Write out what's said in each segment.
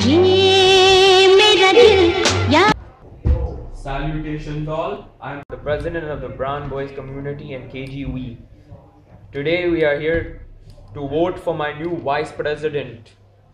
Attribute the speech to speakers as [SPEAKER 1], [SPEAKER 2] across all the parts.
[SPEAKER 1] Salutations all, I'm the president of the Brown Boys community and KGV. Today we are here to vote for my new vice president.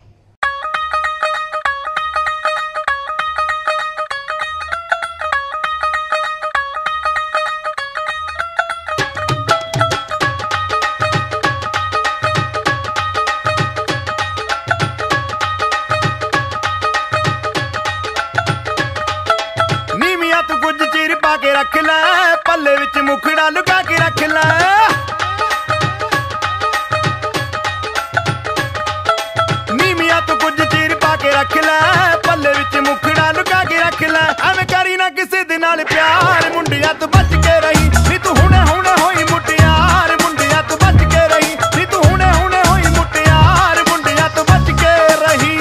[SPEAKER 2] रख ले पल्ले विच मुखड़ा लुका के रख ले नीमिया तू कुछ चीर पा के रख ले पल्ले विच मुखड़ा लुका के रख ले एवें करी ना किसे दे नाल प्यार मुंडिया तू बच के रही नी तू हुणे हुणे होई मुटियार मुंडिया तू बच के रही नी तू हुणे हुणे होई मुटियार मुंडिया तू बच के रही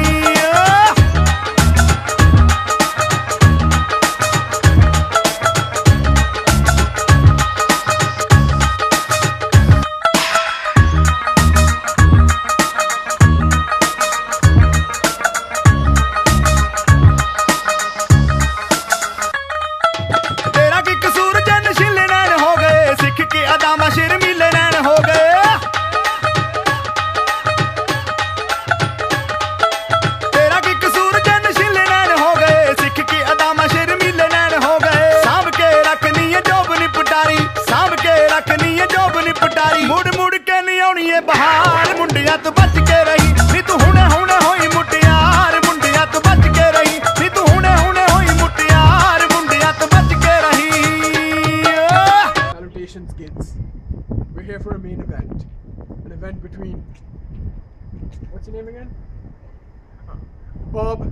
[SPEAKER 3] We're here for a main event. An event between... What's your name again? Bob.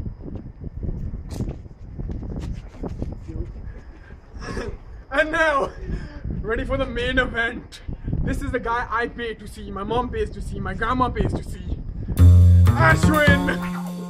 [SPEAKER 3] And now, ready for the main event. This is the guy I pay to see, my mom pays to see, my grandma pays to see. Ashwin!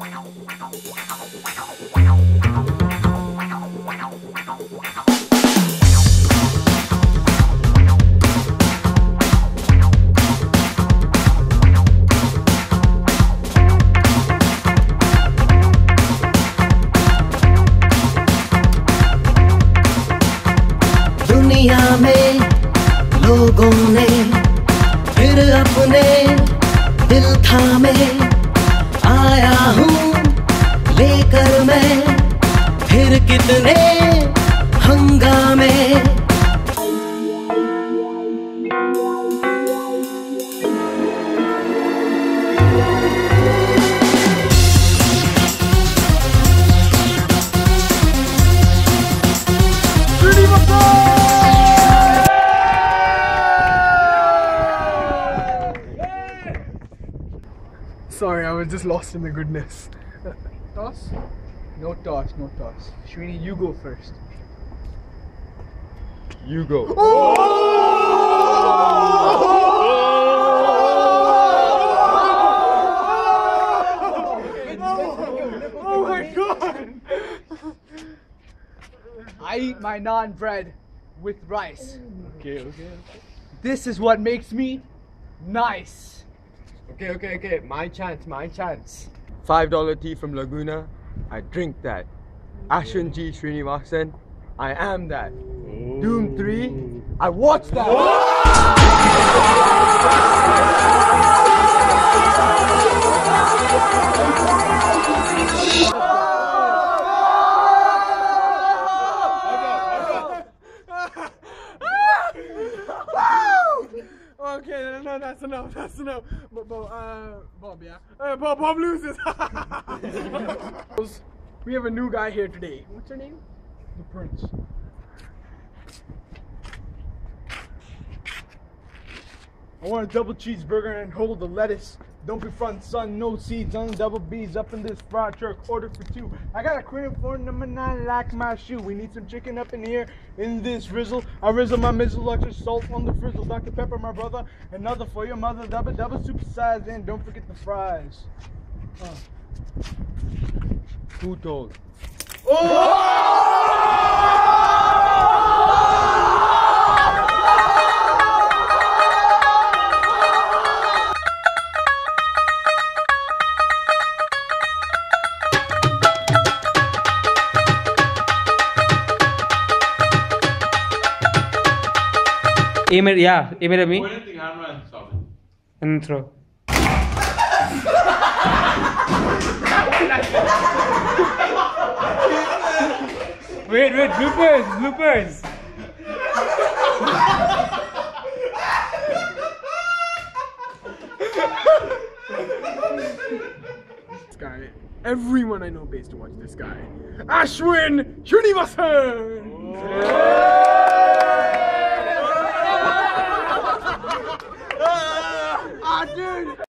[SPEAKER 4] दुनिया में लोगों ने फिर अपने दिल थामे आया हूँ लेकर मैं फिर कितने हंगामे
[SPEAKER 3] Sorry, I was just lost in the goodness. Toss? No toss, no toss. Shrini, you go first.
[SPEAKER 1] You go.
[SPEAKER 3] Oh! Oh my god! I eat my naan bread with rice.
[SPEAKER 1] Okay.
[SPEAKER 3] This is what makes me nice.
[SPEAKER 1] Okay. My chance. $5 tea from Laguna. I drink that. Ashwin Srinivasan. I am that. Doom 3. I watch that.
[SPEAKER 3] Okay, no, that's enough. Bob, yeah. Bob loses. We have a new guy here today. What's your name?
[SPEAKER 5] The Prince. I want a double cheeseburger and hold the lettuce. Don't be front, son, no seeds on double B's up in this fried truck. Order for 2. I got a cream for number 9, like my shoe. We need some chicken up in here in this rizzle. I rizzle my mizzle, extra salt on the frizzle. Dr. Pepper, my brother, another for your mother. Double supersized, and don't forget the fries.
[SPEAKER 1] Who told?
[SPEAKER 6] Aim at me.
[SPEAKER 7] Point at the camera and stop it.
[SPEAKER 6] And throw. Wait, bloopers.
[SPEAKER 3] This guy, everyone I know pays to watch this guy. Ashwin Srinivasan! Dude!